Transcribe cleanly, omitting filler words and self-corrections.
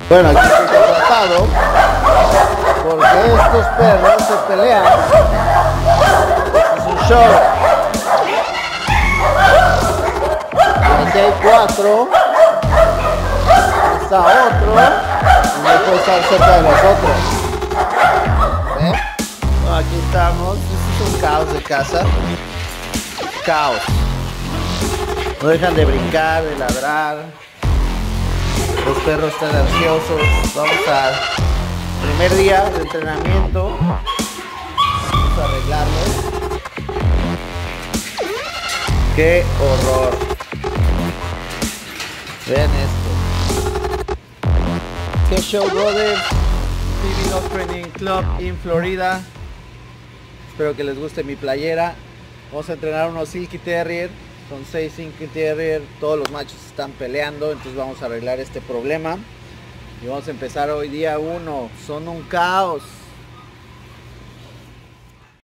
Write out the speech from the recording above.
Bueno, aquí estoy contratado porque estos perros se pelean. Es un show. Aquí hay 4. Está otro. Y no puedo estar cerca de los otros. ¿Eh? Bueno, aquí estamos. Este es un caos de casa. Caos. No dejan de brincar, de ladrar. Los perros están ansiosos. Vamos al primer día de entrenamiento. Vamos a arreglarlos. ¡Qué horror! Vean esto. ¡Qué show, brother! TV Dog Training Club in Florida. Espero que les guste mi playera. Vamos a entrenar unos Silky Terrier. Son 6 Silky Terrier. Todos los machos están peleando. Entonces vamos a arreglar este problema. Y vamos a empezar hoy día 1. Son un caos.